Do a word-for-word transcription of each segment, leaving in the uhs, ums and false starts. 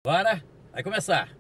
Bora, vai começar.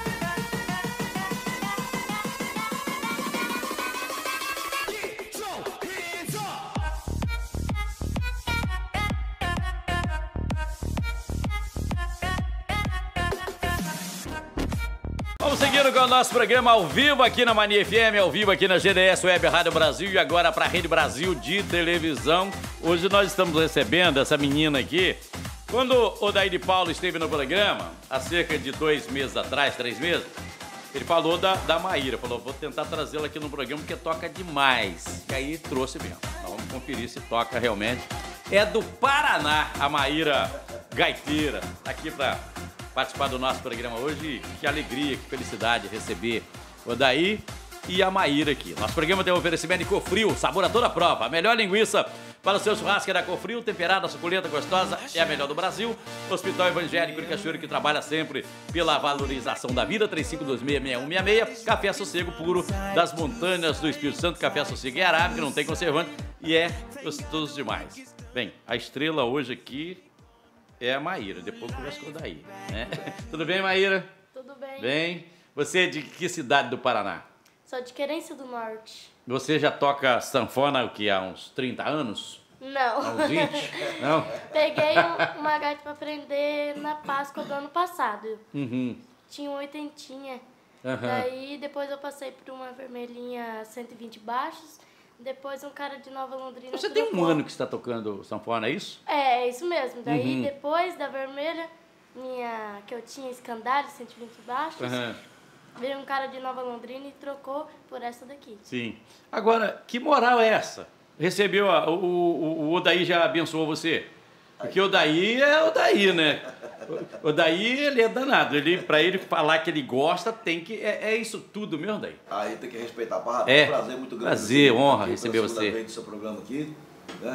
Vamos seguindo com o nosso programa ao vivo aqui na Mania F M, ao vivo aqui na G D S Web Rádio Brasil e agora para a Rede Brasil de televisão. Hoje nós estamos recebendo essa menina aqui. Quando o Odair de Paulo esteve no programa, há cerca de dois meses atrás, três meses, ele falou da, da Maíra, falou, vou tentar trazê-la aqui no programa porque toca demais. E aí trouxe mesmo. Nós vamos conferir se toca realmente. É do Paraná, a Maíra Gaiteira, aqui para participar do nosso programa hoje. Que alegria, que felicidade receber o Odair e a Maíra aqui. Nosso programa tem um oferecimento de Cofrio, sabor a toda prova. A melhor linguiça para o seu churrasco é da Cofrio, temperada, suculenta, gostosa, é a melhor do Brasil. Hospital Evangélico de Cachoeiro, que trabalha sempre pela valorização da vida, três cinco dois seis, seis um seis seis. Café Sossego puro das montanhas do Espírito Santo. Café Sossego é arábica, não tem conservante e é gostoso demais. Bem, a estrela hoje aqui é a Maíra, depois conversa com o Odair, né? Tudo bem, Maíra? Tudo bem. Bem. Você é de que cidade do Paraná? Sou de Querência do Norte. Você já toca sanfona o que, há uns trinta anos? Não. Há uns vinte? Não? Peguei um, uma gaita para aprender na Páscoa do ano passado. Uhum. Tinha um oitentinha. Uhum. Daí depois eu passei por uma vermelhinha cento e vinte baixos. Depois um cara de Nova Londrina. Você tem um trocou. ano que está tocando sanfona, é isso? É, é isso mesmo. Daí Uhum. depois da vermelha, minha, que eu tinha escandalho, cento e vinte baixos, Uhum. veio um cara de Nova Londrina e trocou por essa daqui. Sim. Agora, que moral é essa? Recebeu, a, o, o, o Odair já abençoou você? Porque o Odair é o Odair, né? O Odair, ele é danado. Ele, pra ele falar que ele gosta, tem que... É, é isso tudo mesmo, Odair? Aí tem que respeitar a barra. É, É um prazer muito grande. prazer, honra aqui receber pela segunda você. vez do seu programa aqui, né?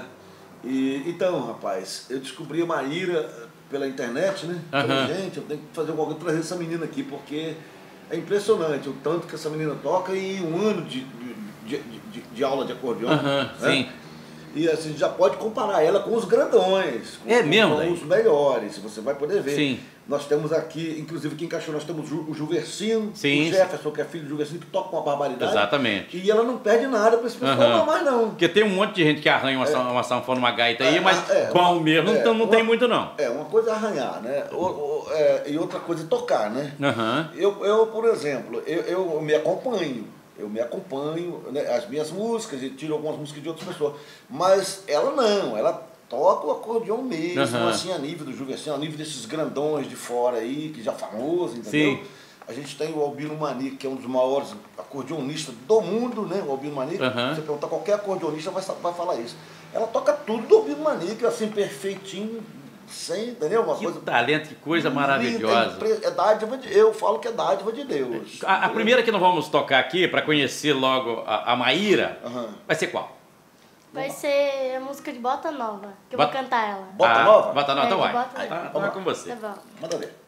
E, então, rapaz, eu descobri a Maíra pela internet, né? Falei, Aham. gente, eu tenho que fazer alguma coisa, trazer essa menina aqui, porque é impressionante o tanto que essa menina toca em um ano de, de, de, de, de aula de acordeão. Aham, né? sim. E assim, já pode comparar ela com os grandões, com, É mesmo, com daí? os melhores, você vai poder ver. Sim. Nós temos aqui, inclusive aqui em Cachoeira, nós temos o Juversino, Sim. o Jefferson, que é filho do Juversino, que toca uma barbaridade. Exatamente. E ela não perde nada pra esse pessoal, Aham. não, mais não. Porque tem um monte de gente que arranha uma, É. uma sanfona, uma gaita aí, É, mas é, com uma- o mesmo é, não, não uma- tem muito, não. É, uma coisa é arranhar, né? O, o, é, e outra coisa é tocar, né? Aham. Eu, eu, por exemplo, eu, eu me acompanho, eu me acompanho, né, as minhas músicas, e tiro algumas músicas de outras pessoas. Mas ela não, ela toca o acordeão mesmo, Aham. assim, a nível do Juversino, a nível desses grandões de fora aí, que já famoso, entendeu? Sim. A gente tem o Albino Manique, que é um dos maiores acordeonistas do mundo, né? O Albino Manique. Aham. Você perguntar qualquer acordeonista vai, sa- vai falar isso. Ela toca tudo do Albino Manique, assim, perfeitinho, sem, entendeu? Uma Que coisa talento, que coisa linda, maravilhosa. impre- É dádiva de, eu falo que é dádiva de Deus. A, a primeira que nós vamos tocar aqui, para conhecer logo a, a Maíra, Aham. vai ser qual? Vai ser a música de Bota Nova, que eu Bota- vou cantar ela. Bota Ah, Nova? Bota Nova, É, então vai. Bota Tá, Nova. tá com você. Tá bom. Manda ver.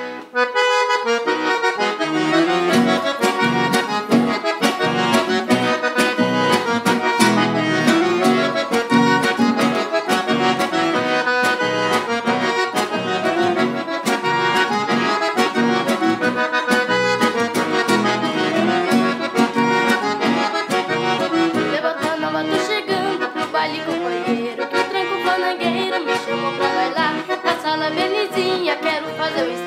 Levanta nova, tô chegando pro baile companheiro. Que o tranco fanangueiro me chamou pra bailar. Na sala Belizinha, quero fazer o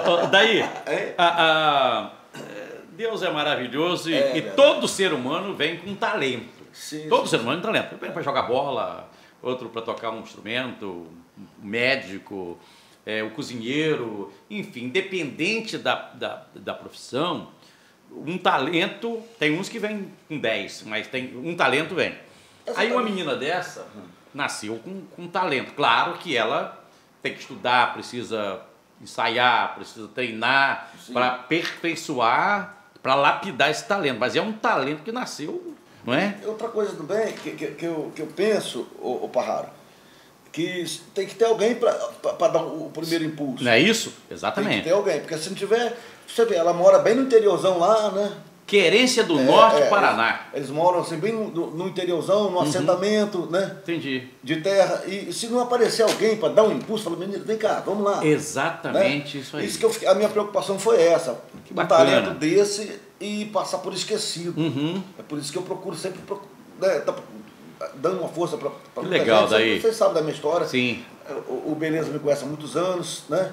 oh, daí, a, a, Deus é maravilhoso e, é, e todo ser humano vem com talento. Sim, todo sim, ser humano tem talento. Para jogar bola, outro para tocar um instrumento, médico, é, o cozinheiro, enfim, independente da, da, da profissão, um talento, tem uns que vêm com dez, mas tem um talento vem. Aí uma menina dessa nasceu com, com talento. Claro que ela tem que estudar, precisa ensaiar, precisa treinar para aperfeiçoar, para lapidar esse talento. Mas é um talento que nasceu, não é? Outra coisa também que, que, que, eu, que eu penso, o, o Parraro, que tem que ter alguém para dar o primeiro impulso. Não é isso? Exatamente. Tem que ter alguém, porque se não tiver, você vê, ela mora bem no interiorzão lá, né? Querência do é, Norte é, Paraná. Eles, eles moram assim, bem no, no interiorzão, no uhum. assentamento, né? Entendi. De terra. E se não aparecer alguém para dar um impulso, fala, menino, vem cá, vamos lá. Exatamente, né? Isso aí. Isso que eu, a minha preocupação foi essa. Que um bacana. talento desse e passar por esquecido. Uhum. É por isso que eu procuro sempre, né, tá, dando uma força para muita legal, gente. Daí. Vocês sabem da minha história. Sim. O, o Beleza me conhece há muitos anos, né?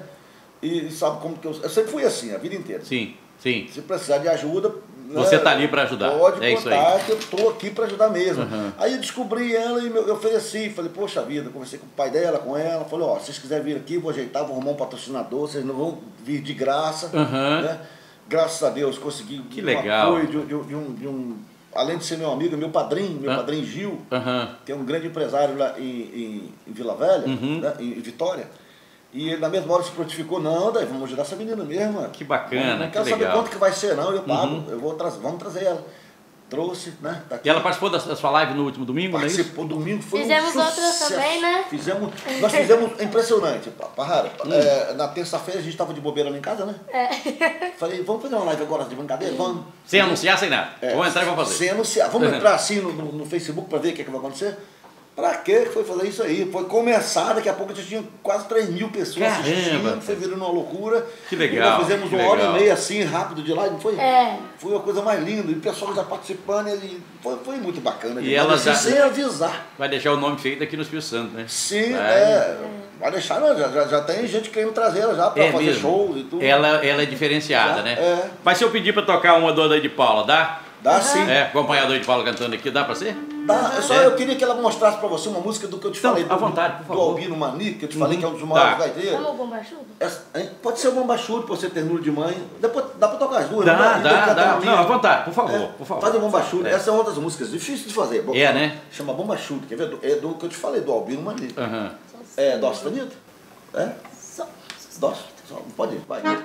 E sabe como que eu... Eu sempre fui assim, a vida inteira. Sim, sim. Se precisar de ajuda... Você está ali para ajudar. Pode é contar isso aí. que eu estou aqui para ajudar mesmo. Uhum. Aí eu descobri ela e eu ofereci, falei, poxa vida, conversei com o pai dela, com ela, falei, ó, se vocês quiserem vir aqui, eu vou ajeitar, vou arrumar um patrocinador, vocês não vão vir de graça, uhum. né? Graças a Deus consegui que um legal. apoio de, de, de, um, de um, além de ser meu amigo, meu padrinho, meu uhum. padrinho Gil, uhum. que é um grande empresário lá em, em, em Vila Velha, uhum. né? em, em Vitória. E ele na mesma hora se prontificou, não, daí vamos ajudar essa menina mesmo. Mano. Que bacana, não que quero legal. saber quanto que vai ser, não, eu pago, uhum. eu vou trazer, vamos trazer ela. Trouxe, né? Tá aqui. E ela participou da, da sua live no último domingo, Participou, não é isso? domingo foi Fizemos um outras também, né? Fizemos, nós fizemos, é impressionante, Parrara. Hum. É, na terça-feira a gente estava de bobeira lá em casa, né? É. Falei, vamos fazer uma live agora de brincadeira? Vamos. Sem anunciar, sem nada. É, vamos entrar e vamos fazer. Sem anunciar. Vamos uhum. entrar assim no, no, no Facebook para ver o que, é que vai acontecer? Pra que foi fazer isso aí? Foi começar, daqui a pouco já tinha quase três mil pessoas Caramba. assistindo, foi virando uma loucura. Que legal. Nós fizemos que uma legal. hora e meia assim, rápido de live, não foi? É. Foi uma coisa mais linda, e o pessoal já participando, e foi, foi muito bacana. E ela assim, já... sem avisar. Vai deixar o nome feito aqui no Espírito Santo, né? Sim, vai. é. Vai deixar, não, já, já, já tem gente querendo trazer ela já pra é fazer mesmo. shows e tudo. Ela, ela é diferenciada, já, né? É. Mas se eu pedir pra tocar uma do de Paula, dá? Dá uhum. sim. É, acompanhador de Paula cantando aqui, dá pra ser? Dá, só é. eu queria que ela mostrasse pra você uma música do que eu te então, falei, do, à vontade, por favor. do Albino Mani, que eu te falei uhum. que é um dos maiores tá. gaiteiros. Vamos o bombachudo? Pode ser o bombachudo, pode ser ternura de mãe. Depois, dá pra tocar as duas, dá, né? Dá, dá, Não, à vontade, por favor, é, por favor. Faz o bombachudo, é. Essa é uma das músicas difíceis de fazer. É, né? Chama bombachudo, quer ver? É do que eu te falei, do Albino Mani. Uhum. É, Dó sustenido? É? Só. Dó? Pode ir, vai. Ó.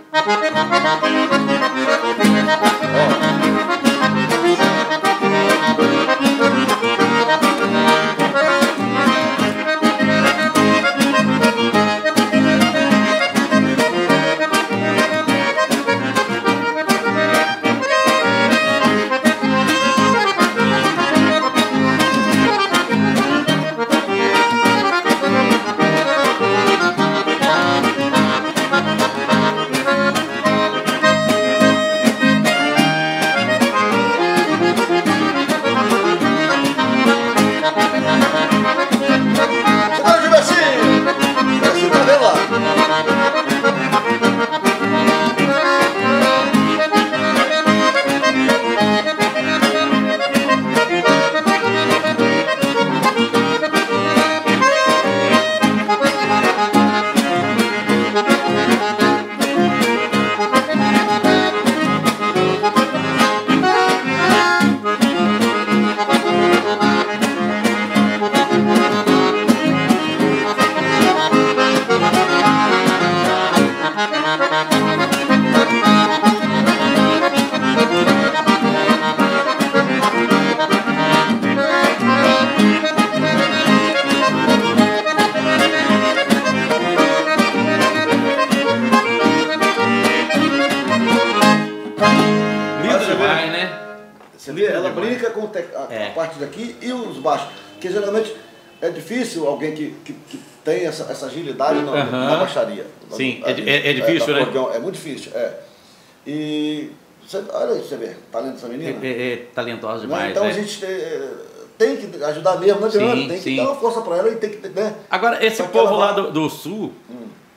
Ela brinca com a, é. a parte daqui e os baixos, que geralmente é difícil alguém que, que, que tem essa, essa agilidade na, uhum. na baixaria. Sim, na, é, é, é difícil, é, né? Acordeão, é muito difícil, é. E você, olha aí, você vê, talento dessa menina. É, é, é talentosa demais, Então né? a gente tem, tem que ajudar mesmo, não adianta, tem sim. que dar uma força para ela e tem que, né? Agora, esse Só povo ela lá vai... do, do sul, hum.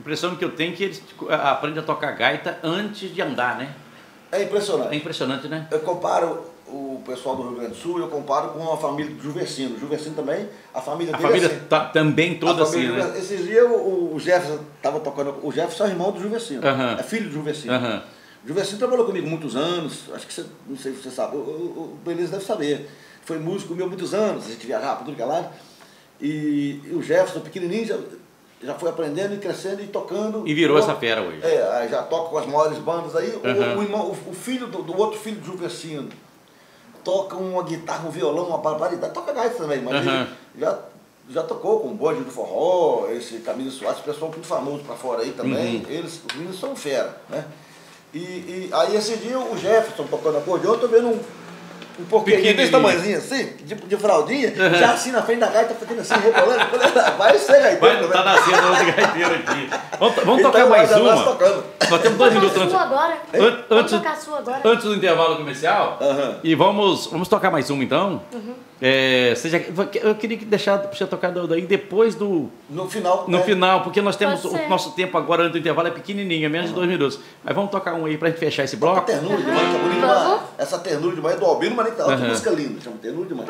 impressão que eu tenho é que eles aprendem a tocar gaita antes de andar, né? É impressionante. É impressionante, né? Eu comparo o pessoal do Rio Grande do Sul, eu comparo com a família do Juversino. O Juversino também, a família A dele família é assim. tá, também toda assim, família, né? Esses dias o, o Jefferson estava tocando, o Jefferson é irmão do Juversino, Uhum. é filho do Juversino. Uhum. O Juversino trabalhou comigo muitos anos, acho que você, não sei se você sabe, o, o, o Beleza deve saber. Foi músico meu muitos anos, a gente viajava para tudo que é lado. E, e o Jefferson, pequenininho, já, já foi aprendendo e crescendo e tocando. E virou o, essa fera hoje. É, já toca com as maiores bandas aí. Uhum. O, o, irmão, o, o filho do, do outro filho do Juversino toca uma guitarra, um violão, uma barbaridade. Toca gaita também, mas Uhum. ele já, já tocou com o Bonde do Forró, esse Camilo Soares, pessoal muito famoso pra fora aí também. Uhum. Eles, os meninos são fera, né? E, e aí esse dia o Jefferson tocando acordeão, eu tô vendo um, um porquinho desse tamanhozinho assim, de, de fraldinha, Uhum. já assim na frente da gaita, fazendo assim, rebolando. Vai ser gaiteiro. Vai, tá nascendo outro gaiteiro aqui. Vamos, vamos Então, tocar mais já nós uma. tocando. Nós temos dois Vamos minutos tocar a antes. sua agora. An- Vamos antes, tocar a sua agora. antes do intervalo comercial. Uhum. E vamos, vamos tocar mais uma então. Uhum. É, seja, eu queria que deixar você tocar daí depois do. No final. No né? final, porque nós temos Pode o ser. nosso tempo agora antes do intervalo é pequenininho, é menos de dois minutos. Mas vamos tocar um aí pra gente fechar esse bloco. Ternura demais, tá bonito Vamos. demais. Essa ternura demais é do Albino, mas nem tá. Olha que Uhum. música linda, chama ternura demais.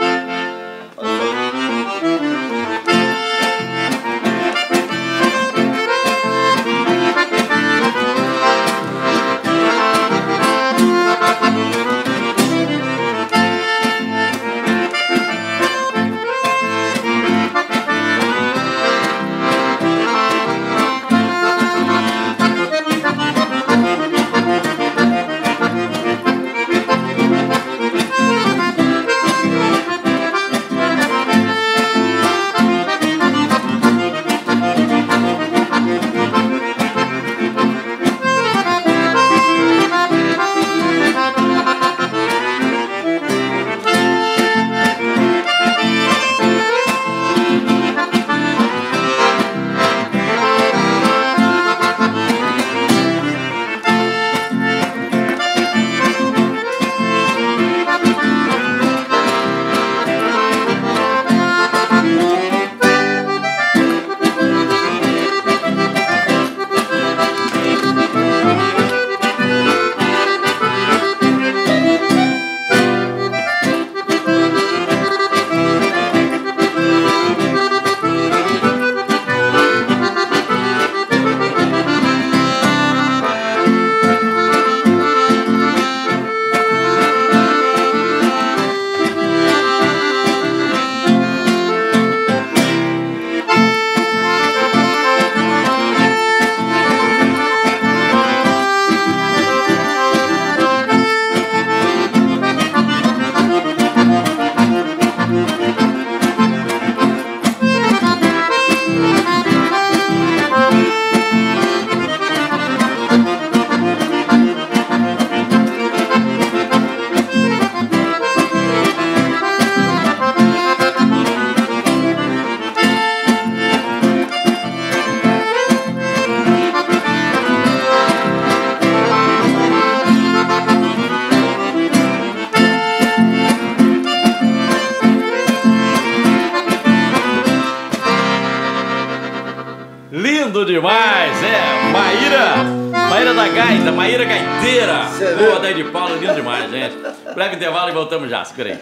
Lindo demais, é. Maíra, Maíra da Gaita, Maíra Gaiteira. Boa, daí de Paula, lindo demais, gente. Breve intervalo e voltamos já, segura aí.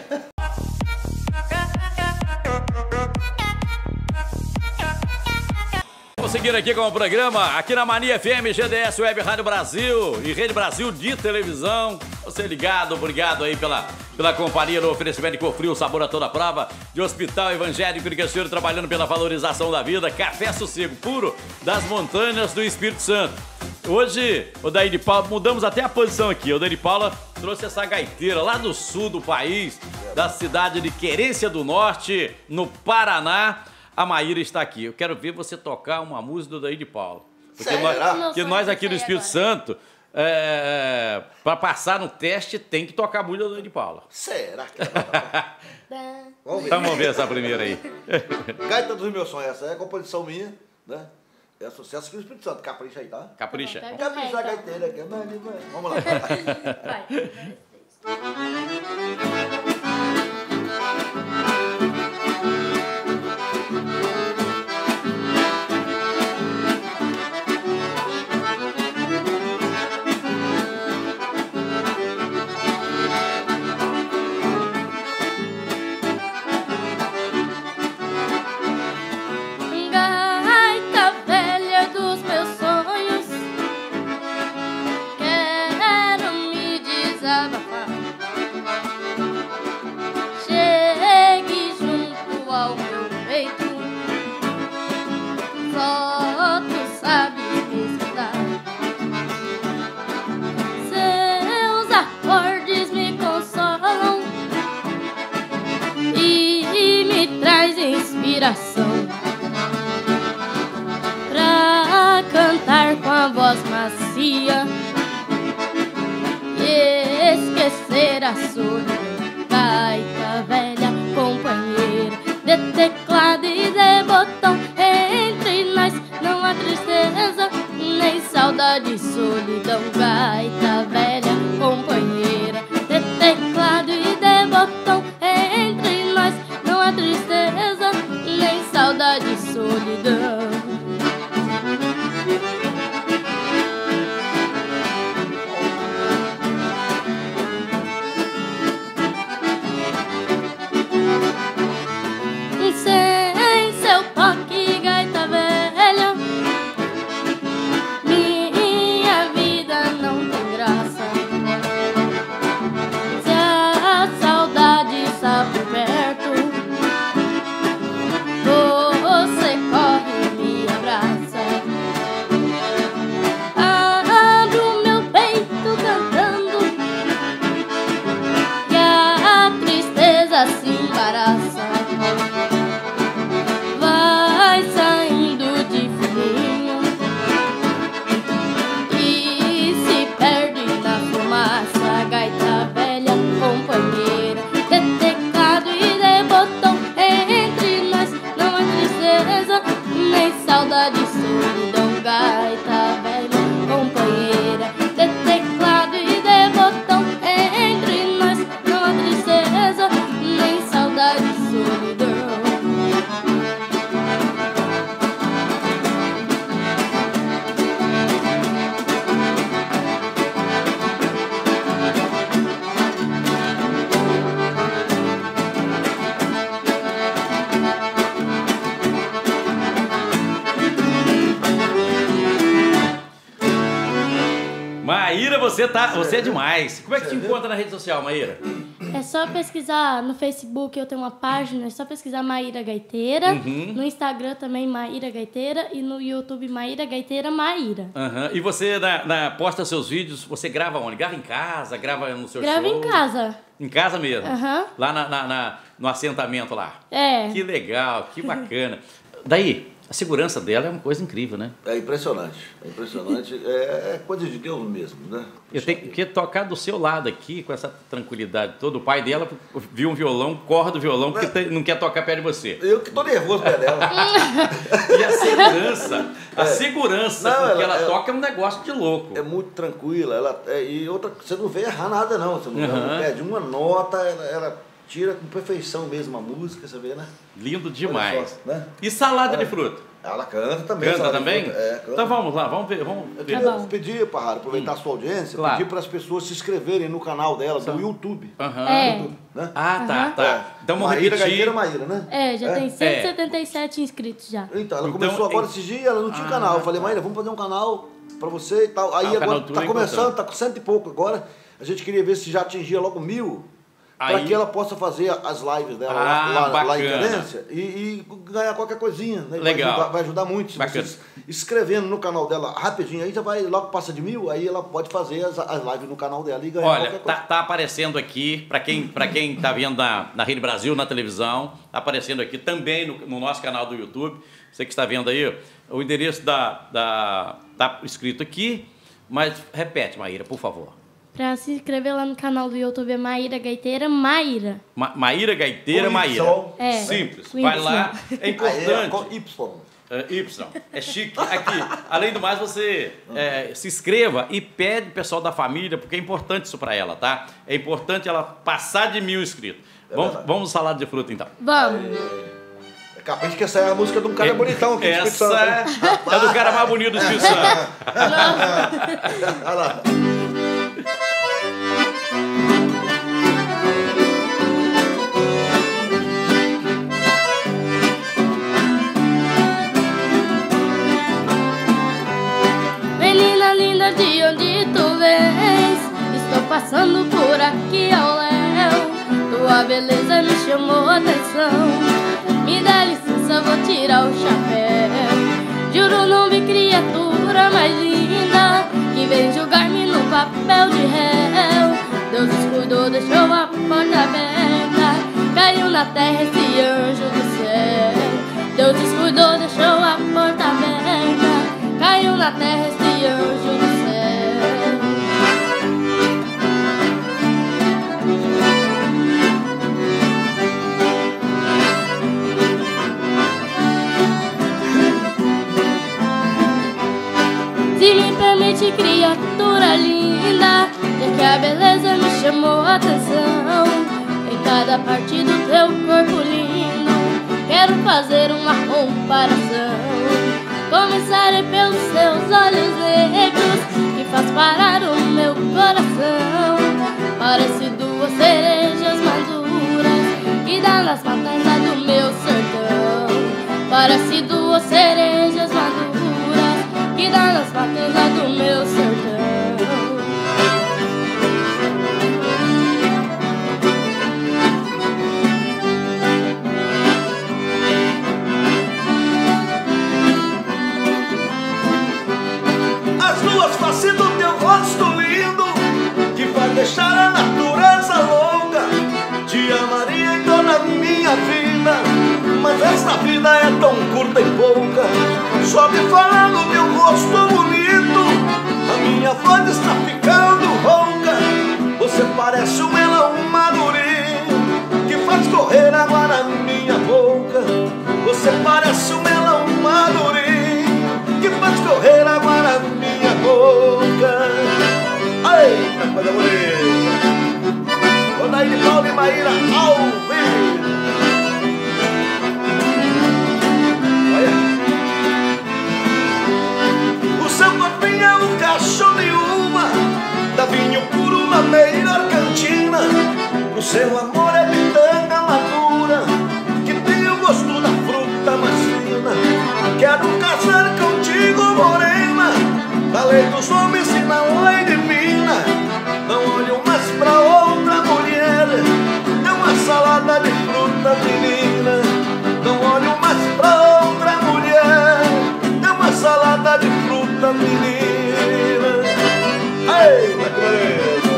Vamos seguir aqui com o programa, aqui na Mania F M, G D S Web Rádio Brasil e Rede Brasil de televisão. Você ligado, obrigado aí pela, pela companhia no oferecimento de Cofrio, sabor a toda prova, de Hospital Evangélico de Cristiano, trabalhando pela valorização da vida, café sossego puro das montanhas do Espírito Santo. Hoje, o Daí de Paula, mudamos até a posição aqui, o Daí de Paula trouxe essa gaiteira lá do sul do país, da cidade de Querência do Norte, no Paraná. A Maíra está aqui. Eu quero ver você tocar uma música do Daí de Paula. Porque Será? nós, porque nós aqui do Espírito Santo, é, para passar no teste, tem que tocar a música do Daí de Paula. Será que é? Vamos ver. Então vamos ver essa primeira aí. Gaita dos meus sonhos, essa é a composição minha, né? É sucesso aqui no Espírito Santo. Capricha aí, tá? Capricha. Pega. Capricha a gaiteira aqui. Vamos lá. Vai. inspiração pra cantar com a voz macia e esquecer a solidão. Gaita velha, companheira de teclado e de botão, entre nós não há tristeza nem saudade e solidão. Gaita velha, companheira de teclado e de botão, entre nós não há tristeza nem saudade e solidão. Sem seu toque, gaita velha, minha vida não tem graça. Se a saudade está por perto, você corre e me abraça. Abro meu peito cantando e a tristeza se embaraça. Vai saindo de fininho e se perde na fumaça. Gaita velha, companheira de teclado e de botão, entre nós não há tristeza nem saudade e solidão. Gaita velha, companheira de teclado e de botão, entre nós não há tristeza nem saudade e solidão. Maíra, você, tá, você é demais. Como é que te encontra na rede social, Maíra? É só pesquisar no Facebook, eu tenho uma página, é só pesquisar Maíra Gaiteira. Uhum. No Instagram também Maíra Gaiteira e no YouTube Maíra Gaiteira Maíra. Uhum. E você na, na, posta seus vídeos, você grava onde? Grava em casa? Grava no seu Grava show? em casa. Em casa mesmo? Uhum. Lá na, na, na, no assentamento lá? É. Que legal, que bacana. Daí, a segurança dela é uma coisa incrível, né? É impressionante, é impressionante, é, é coisa de Deus mesmo, né? Eu tenho que tocar do seu lado aqui, com essa tranquilidade toda. O pai dela viu um violão, corre do violão, porque não, não quer tocar perto de você. Eu que tô nervoso perto dela. E a segurança, a É. segurança Não, com que ela- ela, ela- toca é um negócio de louco. É muito tranquila, ela, é, e outra, você não vê errar nada não, você não, Uhum. não perde uma nota, ela, ela tira com perfeição mesmo a música, você vê, né? Lindo Olha demais. só, né? E salada de É. fruta? Ela canta também. Canta sabe? também? É, canta. Então vamos lá, vamos ver. Vamos Eu ver. queria Tá bom. pedir, Parrado, aproveitar a sua audiência, Claro. pedir para as pessoas se inscreverem no canal dela, do YouTube. Aham. É. YouTube, né? Ah, tá, Aham. tá. É. Então vamos Maíra repetir. Gaiteira Maíra, né? É, já tem cento e setenta e sete inscritos já. Então, ela Então, começou agora em- esses dias, ela não tinha Ah, canal. Eu falei, tá. Maíra, vamos fazer um canal pra você e tal. Aí Ah, o canal agora tudo tá é começando, importante. tá com cento e pouco agora. A gente queria ver se já atingia logo mil. Para Aí- que ela possa fazer as lives dela Ah, lá, lá, lá em bacana. Querência e, e ganhar qualquer coisinha. Né? Legal. Vai ajudar, vai ajudar muito. Se Bacana. você inscrevendo no canal dela rapidinho, aí já vai, logo passa de mil, aí ela pode fazer as, as lives no canal dela e ganhar Olha, qualquer tá, coisa. tá aparecendo aqui, para quem, pra quem tá vendo na, na Rede Brasil, na televisão, tá aparecendo aqui também no, no nosso canal do YouTube. Você que está vendo aí, o endereço da, da, tá escrito aqui, mas repete, Maíra, por favor. Pra se inscrever lá no canal do YouTube é Maíra Gaiteira Maíra. Ma Maíra Gaiteira Com Maíra. Y. É. Simples. Com Vai Y. lá, é Aí é importante. com Y. É, Y. É chique. Aqui, além do mais, você é, se inscreva e pede o pessoal da família, porque é importante isso para ela, tá? É importante ela passar de mil inscritos. É vamos, verdade. vamos salada de fruta, então. Vamos. É capaz que essa é a música de um cara bonitão aqui do Espírito Essa Santo, é, hein? é do cara mais bonito do Espírito Santo. Olha lá. Menina linda, de onde tu vens? Estou passando por aqui ao léu. Tua beleza me chamou a atenção. Me dá licença, vou tirar o chapéu. Juro, não vi criatura mais linda que vem julgar-me no papel de réu. Deus descuidou, deixou a porta aberta. Caiu na terra esse anjo do céu. Deus descuidou, deixou a porta aberta, caiu na terra este anjo do céu. Se me permite, criatura linda, já que a beleza me chamou a atenção, em cada parte do teu corpo lindo quero fazer uma comparação. Começarei pelos seus olhos negros, que faz parar o meu coração. Parece duas cerejas maduras que dá nas matas lá do meu sertão. Parece duas cerejas maduras que dá nas matas lá do meu sertão. Face do teu rosto lindo, que vai deixar a natureza louca. Te amaria em toda a minha vida, mas esta vida é tão curta e pouca. Só me falando do teu rosto bonito, a minha voz está ficando rouca. Você parece um melão madurinho, que faz correr água na minha boca. Você parece um melão madurinho, que faz correr água na minha boca. Eita, coisa bonita. Odair de Paulo e Maíra ao vivo. Olha. O seu corpinho é um cacho de uva, dá vinho puro na melhor cantina. O seu amor é pitanga madura, que tem o gosto da fruta mais fina. Quero casar contigo, morena, da lei dos homens e na lei divina. Não olho mais pra outra mulher, é uma salada de fruta menina. Não olho mais pra outra mulher, é uma salada de fruta menina. Eita, que beleza!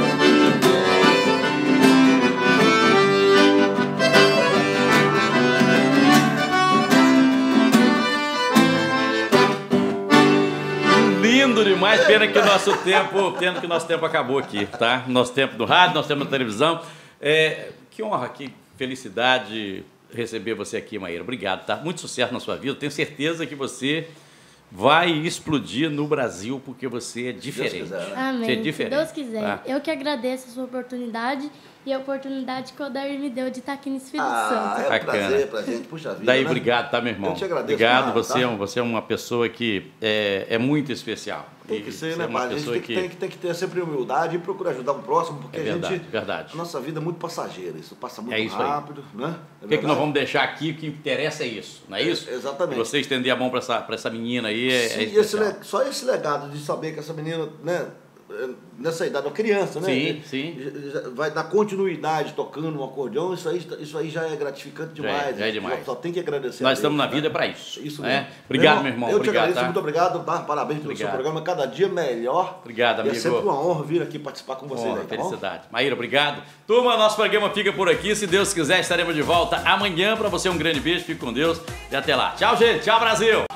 Lindo demais, pena que o nosso tempo, pena que o nosso tempo acabou aqui, tá? Nosso tempo do rádio, nosso tempo da televisão. É, que honra, que felicidade receber você aqui, Maíra. Obrigado, tá? Muito sucesso na sua vida. Tenho certeza que você vai explodir no Brasil, porque você é diferente. Deus quiser, né? Amém. Você é diferente. Se Deus quiser. Tá? Eu que agradeço a sua oportunidade e a oportunidade que o Odair me deu de estar aqui no Espírito Ah, Santo. é um Bacana. prazer pra gente, puxa vida, Daí, né? obrigado, tá, meu irmão? Eu te agradeço, Obrigado, Marlon, você, tá? é um, você é uma pessoa que é, é muito especial. Tem E que ser, você né, é uma pai? A gente pessoa tem que, tem, que, tem que ter sempre humildade e procurar ajudar o próximo, porque É verdade, a gente... verdade. A nossa vida é muito passageira, isso passa muito É isso aí. rápido, né? É O que, é que nós verdade? vamos deixar aqui? O que interessa é isso, não é isso? É, exatamente. Você estender a mão para essa, pra essa menina aí é, Sim, é e esse especial. le- só esse legado de saber que essa menina, né, nessa idade, uma criança, né? Sim, sim. já- já vai dar continuidade tocando um acordeão, isso aí, isso aí já é gratificante Já é, demais. já é demais. Só, só tem que agradecer. Nós a estamos Deus, na né? vida para isso. Isso né? mesmo. Obrigado, meu irmão. Eu te Obrigado, agradeço, tá? muito obrigado, tá? Parabéns pelo Obrigado. seu programa, cada dia melhor. Obrigado, E amigo. é sempre uma honra vir aqui participar com vocês Honra, aí, tá bom? felicidade. Maíra, obrigado. Turma, nosso programa fica por aqui. Se Deus quiser, estaremos de volta amanhã. Para você, um grande beijo. Fique com Deus e até lá. Tchau, gente. Tchau, Brasil.